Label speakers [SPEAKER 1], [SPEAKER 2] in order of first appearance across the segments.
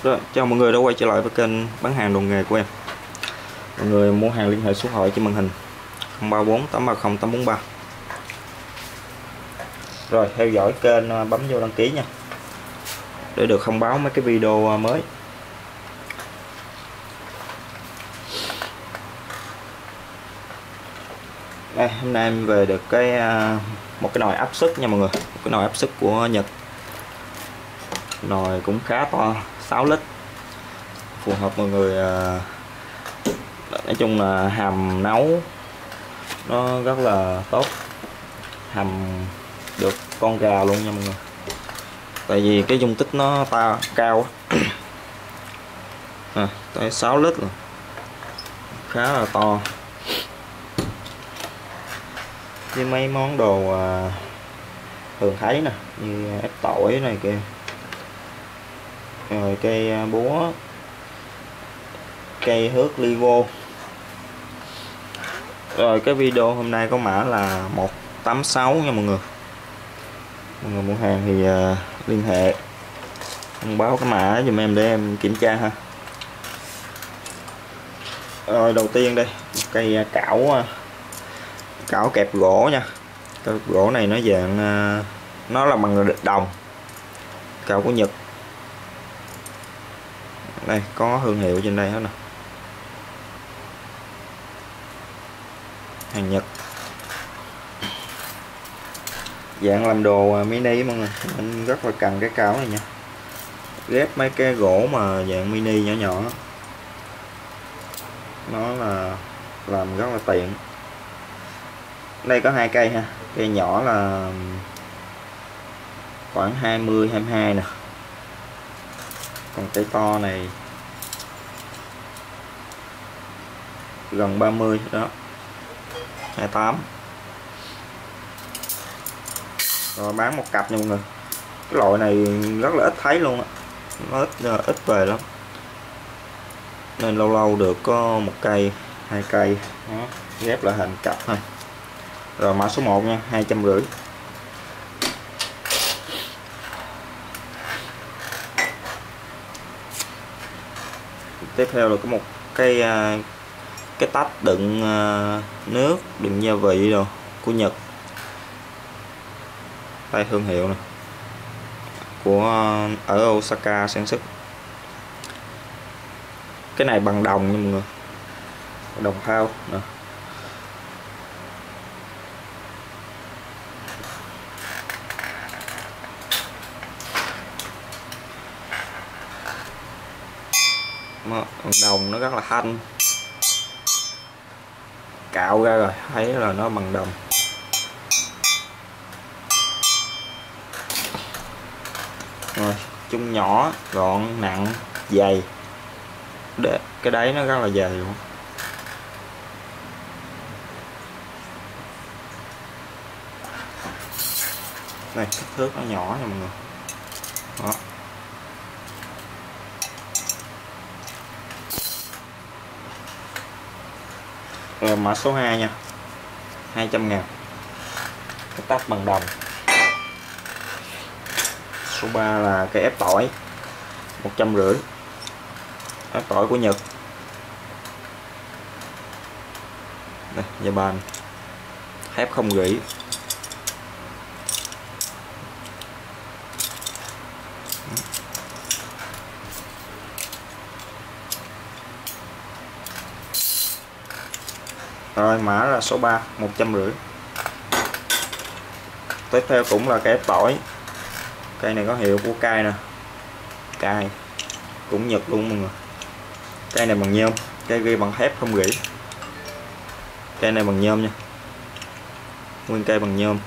[SPEAKER 1] Rồi, chào mọi người đã quay trở lại với kênh bán hàng đồ nghề của em. Mọi người mua hàng liên hệ số điện thoại trên màn hình 034 830 843. Rồi, theo dõi kênh, bấm vô đăng ký nha, để được thông báo mấy cái video mới. Đây, hôm nay em về được một cái nồi áp suất nha mọi người, một cái nồi áp suất của Nhật. Nồi cũng khá to, 6 lít, phù hợp mọi người. Nói chung là hầm nấu nó rất là tốt, hầm được con gà luôn nha mọi người, tại vì cái dung tích nó cao tới 6 lít rồi, khá là to. Với mấy món đồ thường thấy nè, như ép tỏi này kia, rồi cây búa, cây hớt Livo. Rồi cái video hôm nay có mã là 186 nha mọi người. Mọi người mua hàng thì liên hệ thông báo cái mã giùm em để em kiểm tra ha. Rồi đầu tiên đây, cây cảo kẹp gỗ nha. Cái gỗ này nó dạng nó là bằng đồng, cảo của Nhật. Đây có thương hiệu trên đây hết nè, hàng Nhật, dạng làm đồ mini mọi người, mình rất là cần cái cảo này nha, ghép mấy cái gỗ mà dạng mini nhỏ nhỏ, nó là làm rất là tiện. Đây có 2 cây ha, cây nhỏ là khoảng 20-22 nè, còn cây to này gần 30 đó, 28. Rồi bán một cặp nha mọi người. Cái loại này rất là ít thấy luôn á, nó ít về lắm, nên lâu lâu được có 1 cây 2 cây đó, ghép lại thành cặp thôi. Rồi mã số 1 nha, 250. Tiếp theo là có một cái tách đựng nước, đựng gia vị rồi của Nhật. Đây thương hiệu này, của ở Osaka sản xuất. Cái này bằng đồng nha mọi người, đồng thau nè. Bằng đồng nó rất là thanh, cạo ra rồi thấy là nó bằng đồng. Rồi chung nhỏ, gọn, nặng, dày. Cái đáy nó rất là dày luôn. Này kích thước nó nhỏ nha mọi người đó. Rồi mã số 2 nha, 200.000, cái tách bằng đồng. Số 3 là cây ép tỏi, 150. Ép tỏi của Nhật. Đây, Japan, thép không rỉ. Rồi mã là số 3, 150. Tiếp theo cũng là cây ép tỏi. Cây này có hiệu của Cai nè, Cai cũng Nhật luôn mọi người. Cây này bằng nhôm, cây ghi bằng thép không rỉ. Cây này bằng nhôm nha, nguyên cây bằng nhôm.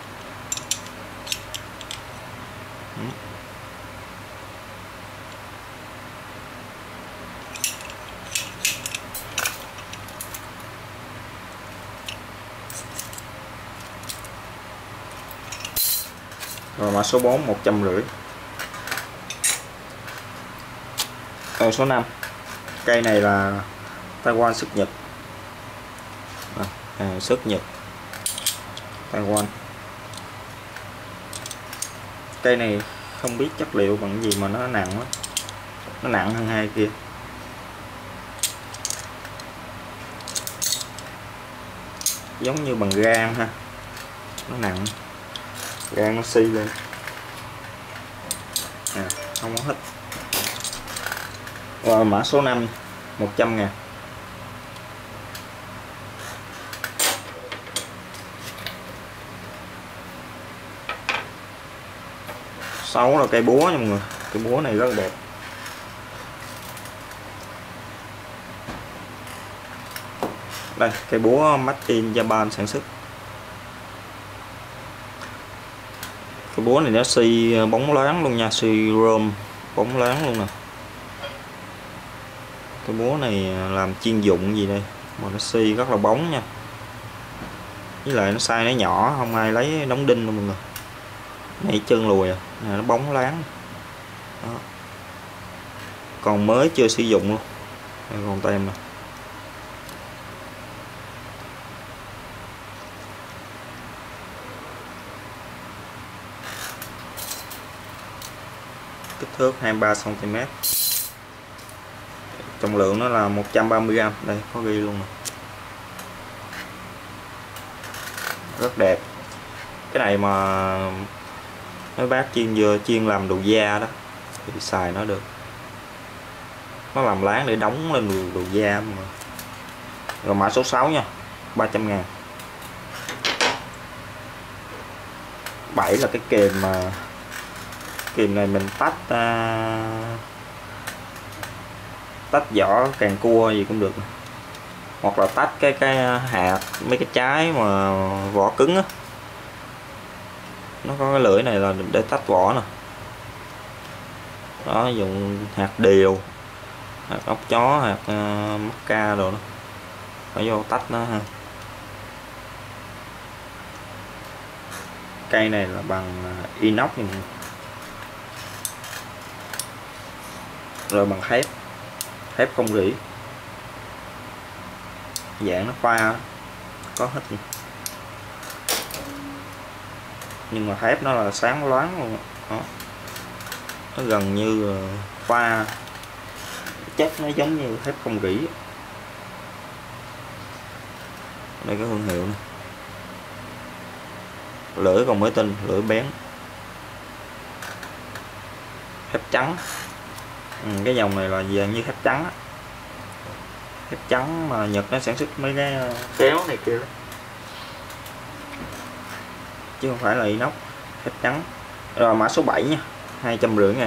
[SPEAKER 1] Rồi mã số 4, 150. Rồi số 5, cây này là Taiwan xuất Nhật, xuất Nhật Taiwan. Cây này không biết chất liệu bằng gì mà nó nặng quá, nó nặng hơn hai kia. Giống như bằng gan ha, nó nặng, gan nó xi lên không có hít. Rồi mã số 5 100.000. 6 là cây búa nha mọi người, cây búa này rất là đẹp. Đây, cây búa Made in Japan sản xuất. Cái búa này nó xi bóng loáng luôn nha, xi chrome bóng loáng luôn nè. Cái búa này làm chuyên dụng gì đây mà nó xi rất là bóng nha. Với lại nó size nó nhỏ, không ai lấy đóng đinh đâu mọi người. Này chân lùi à, này nó bóng loáng. Đó. Còn mới chưa sử dụng luôn. Đây còn tem nè. Kích thước 23 cm. Trọng lượng nó là 130g. Đây có ghi luôn nè. Rất đẹp. Cái này mà mấy bác chuyên làm đồ da đó thì xài nó được. Nó làm láng để đóng lên đồ da mà. Rồi mã số 6 nha, 300.000. 7 là cái kềm mà kìm này mình tách vỏ càng cua gì cũng được, hoặc là tách cái hạt mấy cái trái mà vỏ cứng á, nó có cái lưỡi này là để tách vỏ nè. Đó, dùng hạt điều, hạt ốc chó, hạt mắc ca rồi đó, phải vô tách nó ha. Cây này là bằng inox này. Rồi bằng thép không rỉ, dạng nó pha có hết gì. Nhưng mà thép nó là sáng loáng luôn đó. Nó gần như pha chất, nó giống như thép không rỉ. Đây có thương hiệu này. Lưỡi còn mới tinh, lưỡi bén, thép trắng. Cái dòng này là dạng như thép trắng á. Thép trắng mà Nhật nó sản xuất mấy cái kéo này kia đó, chứ không phải là inox, thép trắng. Rồi mã số 7 nha, 250.000.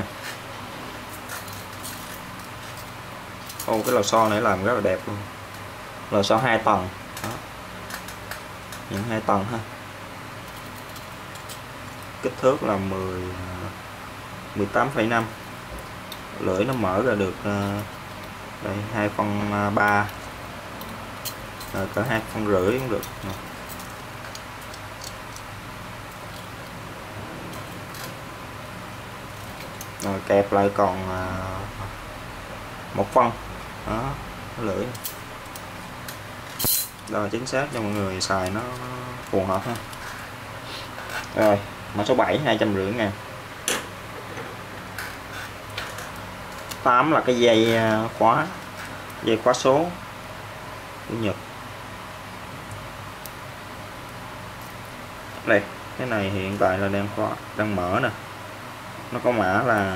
[SPEAKER 1] Ô, cái lò xo này làm rất là đẹp luôn. Lò xo 2 tầng đó. Những 2 tầng ha. Kích thước là 18,5. Lưỡi nó mở ra được đây 2/3, cỡ 2,5 cũng được. Rồi kẹp lại còn 1 phân đó, lưỡi đó chính xác cho mọi người xài nó phù hợp ha. Rồi mã số 7 250.000. 8 là cái dây khóa số của Nhật. Đây, cái này hiện tại là đang mở nè. Nó có mã là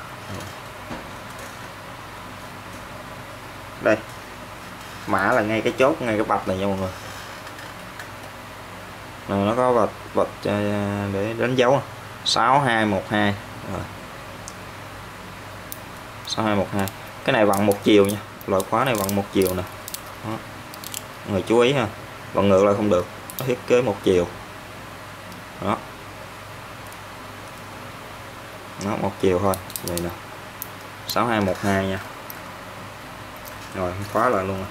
[SPEAKER 1] đây, mã là ngay cái chốt, ngay cái bạch này nha mọi người. Rồi nó có vạch để đánh dấu 6212 rồi. 6212. Cái này vặn một chiều nha, loại khóa này vặn một chiều nè. Đó. Người chú ý ha, vặn ngược lại không được, nó thiết kế một chiều. Đó. Nó một chiều thôi, vậy nè. 6212 nha. Rồi khóa lại luôn.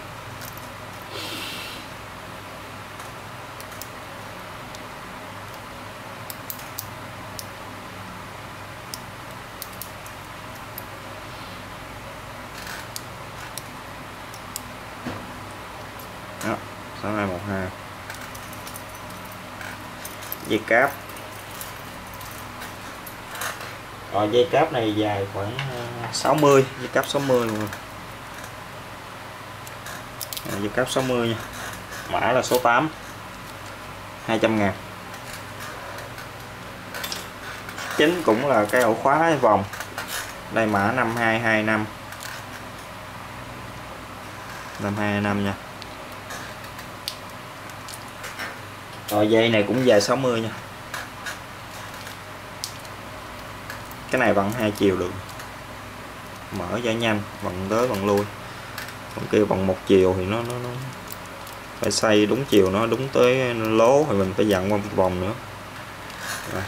[SPEAKER 1] Đó, 6212. Dây cáp. Rồi dây cáp này dài khoảng 60, dây cáp 60 luôn rồi. Dây cáp 60 nha, mã là số 8, 200.000. Chính cũng là cái ổ khóa vòng, đây mã 5225, 5225 nha. Rồi dây này cũng dài 60 nha. Cái này vận 2 chiều được, mở giải nhanh, vận tới vận lui. Còn kia vận 1 chiều thì nó phải xoay đúng chiều, nó đúng tới lố thì mình phải dặn qua một vòng nữa. Rồi.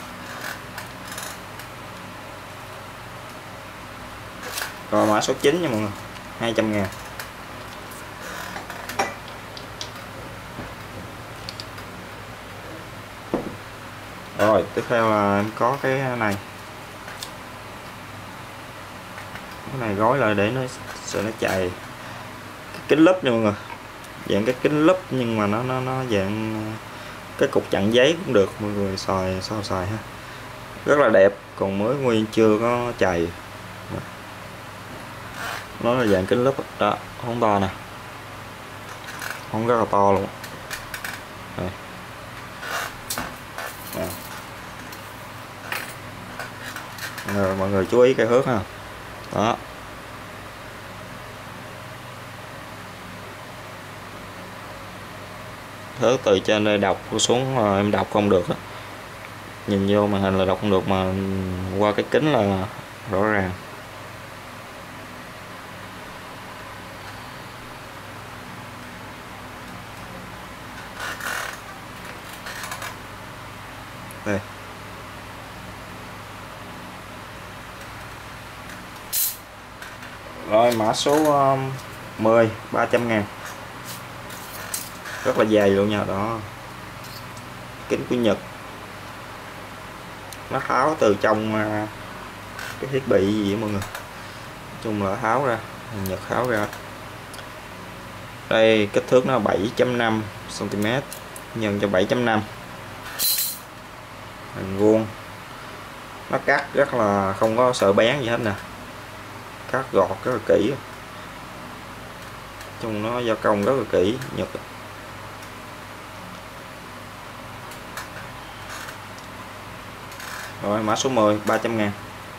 [SPEAKER 1] Rồi mã số 9 nha mọi người, 200.000. Rồi tiếp theo là em có cái này. Cái này gói lại để nó sợ nó chạy. Cái kính lúp nha mọi người, dạng cái kính lúp nhưng mà nó dạng cái cục chặn giấy cũng được, mọi người xài ha, rất là đẹp, còn mới nguyên chưa có chày. Nó là dạng kính lúp đó, không to nè, không rất là to luôn. Đây. Rồi, mọi người chú ý cái hớt ha, đó. Hớt từ trên đây đọc xuống em đọc không được á, nhìn vô màn hình là đọc không được, mà qua cái kính là rõ ràng. Đây. Rồi mã số 10, 300.000. Rất là dài luôn nha, đó. Kính của Nhật. Nó tháo từ trong cái thiết bị gì vậy mọi người. Nói chung là tháo ra, Nhật tháo ra. Đây kích thước nó 7.5 cm nhân cho 7.5, hình vuông. Nó cắt rất là không có sợ bén gì hết nè, cắt gọt rất là kỹ, chung nó gia công rất là kỹ. Nhật. Rồi mã số 10, 300.000.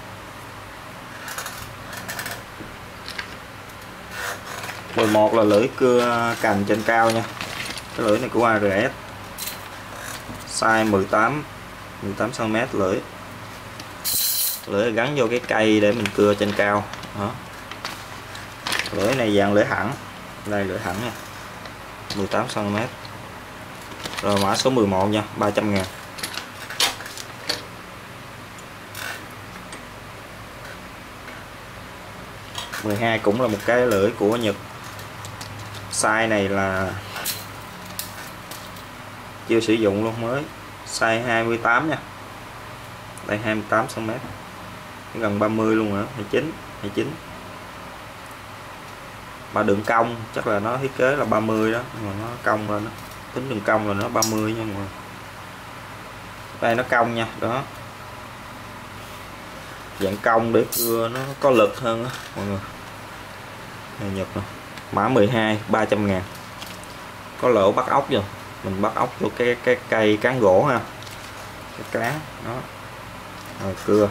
[SPEAKER 1] 11 là lưỡi cưa cành trên cao nha. Cái lưỡi này của ARS, size 18 cm lưỡi. Lưỡi gắn vô cái cây để mình cưa trên cao đó. Lưỡi này dạng lưỡi thẳng, đây lưỡi thẳng nha, 18 cm. Rồi mã số 11 nha, 300.000. 12 cũng là một cái lưỡi của Nhật, size này là chưa sử dụng luôn, mới size 28 nha, đây 28 cm, gần 30 luôn nữa, 29. Mà đường cong chắc là nó thiết kế là 30 đó, nhưng mà nó cong lên đó. Tính đường cong là nó 30 nha mọi người. Đây nó cong nha, đó. Dạng cong để cưa nó có lực hơn đó, mọi người. Này Nhật nè. Mã 12, 300.000. Có lỗ bắt ốc rồi. Mình bắt ốc vô cái cây cán gỗ ha. Cái cán đó. Rồi cưa.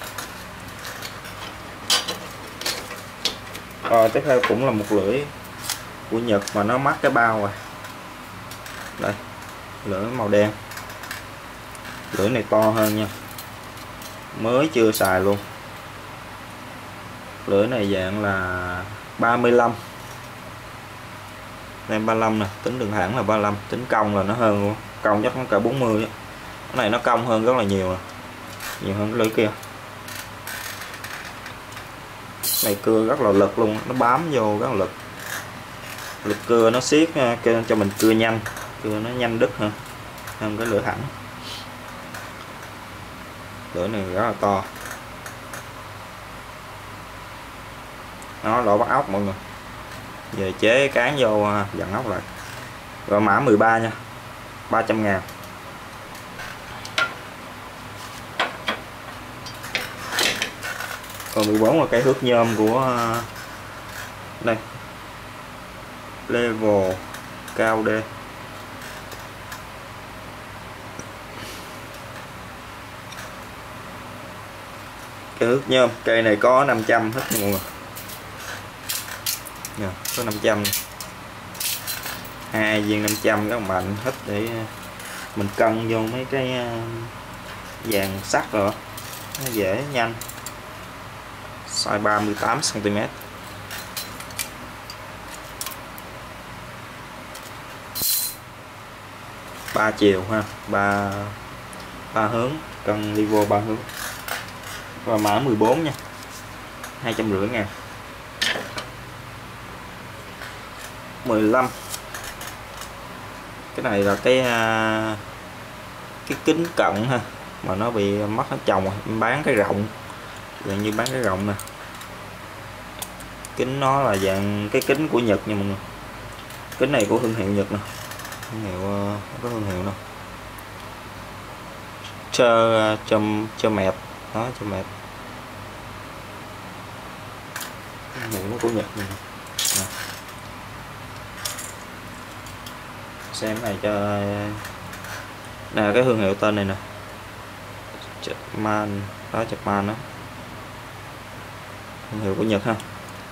[SPEAKER 1] Rồi tiếp theo cũng là một lưỡi của Nhật mà nó mắc cái bao rồi. Đây, lưỡi màu đen. Lưỡi này to hơn nha, mới chưa xài luôn. Lưỡi này dạng là 35, đây 35 nè, tính đường thẳng là 35, tính cong là nó hơn luôn, cong chắc nó cả 40 á. Cái này nó cong hơn rất là nhiều nè, nhiều hơn cái lưỡi kia. Này cưa rất là lực luôn, nó bám vô rất là lực. Lực cưa nó siết cho mình cưa nhanh, cưa nó nhanh đứt hơn cái lưỡi thẳng. Lưỡi này rất là to. Nó lỗ bắt ốc mọi người. Về chế cán vô dặn ốc lại. Rồi mã 13 nha, 300.000. Còn 14 là cây hước nhôm của đây, level cao D. Cây hước nhôm, cây này có 500 hết mọi người nè, có 500 2 viên 500 các bạn hết để mình cân vô mấy cái vàng sắt rồi nó dễ nhanh. Size 38 cm. 3 chiều ha, 3 hướng, cân đi vô 3 hướng. Và mã 14 nha, 250.000. 15, cái này là cái kính cận ha, mà nó bị mất hết chồng rồi, em bán cái rộng, dạng như bán cái rộng nè. Kính nó là dạng cái kính của Nhật nha mọi người. Kính này của thương hiệu Nhật nè, thương hiệu có thương hiệu nào cho mẹp đó, cho mẹp. Thương hiệu của Nhật nè. Xem cái này cho nè, cái thương hiệu tên này nè, Japan đó, Japan đó, thương hiệu của Nhật ha.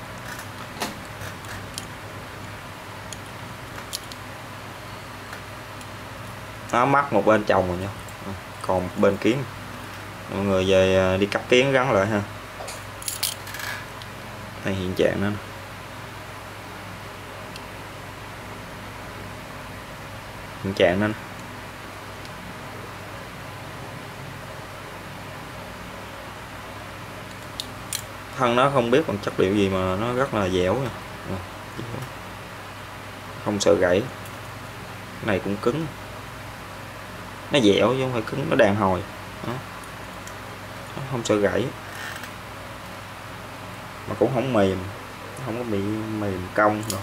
[SPEAKER 1] Nó mắc một bên chồng rồi nha, còn một bên kiếm, mọi người về đi cắt kiến gắn lại ha. Đây hiện trạng đó, hiện trạng đó. Thân nó không biết bằng chất liệu gì mà nó rất là dẻo nha, không sợ gãy. Cái này cũng cứng, nó dẻo chứ không phải cứng, nó đàn hồi đó. Nó không sợ gãy mà cũng không mềm, không có bị mềm cong rồi.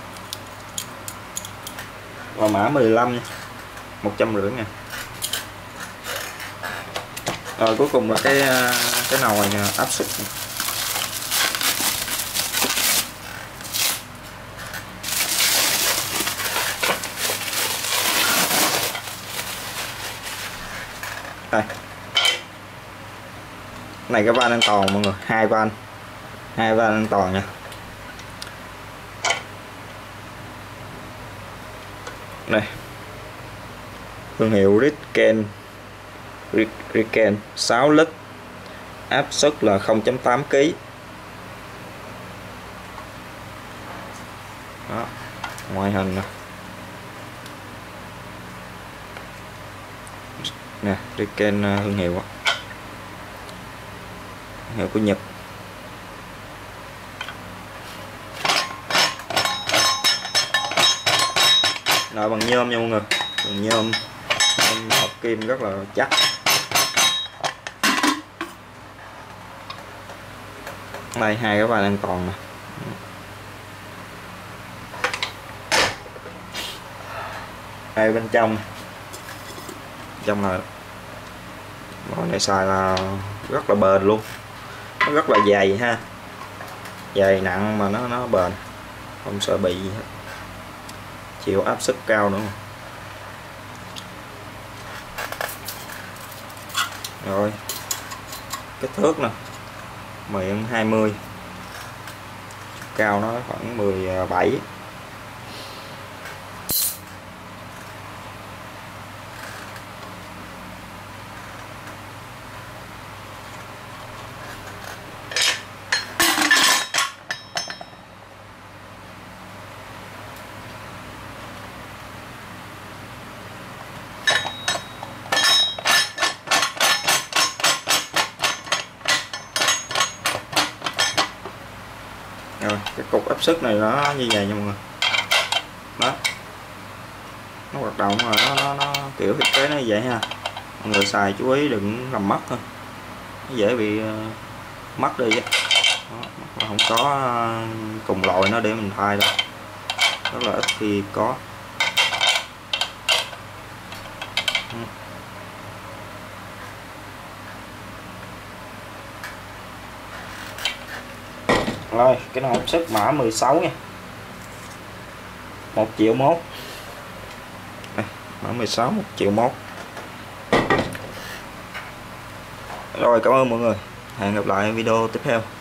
[SPEAKER 1] Và mã 15 nha, 150.000. Rồi cuối cùng là cái nồi áp suất này. Đây, này cái van an toàn mọi người, hai van an toàn nha. Đây, thương hiệu Riken 6 lít, áp suất là 0.8 kg. Đó, ngoại hình nè. Nè, Riken thương hiệu của Nhật. Nồi bằng nhôm nha mọi người, bằng nhôm hợp kim rất là chắc. Đây hai cái van an toàn nè. Đây bên trong là món này xài là rất là bền luôn, nó rất là dày ha, dày nặng mà nó bền, không sợ bị gì hết, chịu áp suất cao nữa. Rồi kích thước nè, miệng 20, cao nó khoảng 17. Rồi cái cục áp suất này nó như vậy nha mọi người, đó nó hoạt động rồi, nó kiểu thiết kế nó như vậy ha. Mọi người xài chú ý đừng làm mất thôi, nó dễ bị mất đi đó, không có cùng loại nó để mình thay đâu, rất là ít khi có. Rồi cái nồi áp suất mã 16 nha, 1 triệu mốt. Mã 16 1 triệu mốt. Rồi cảm ơn mọi người, hẹn gặp lại video tiếp theo.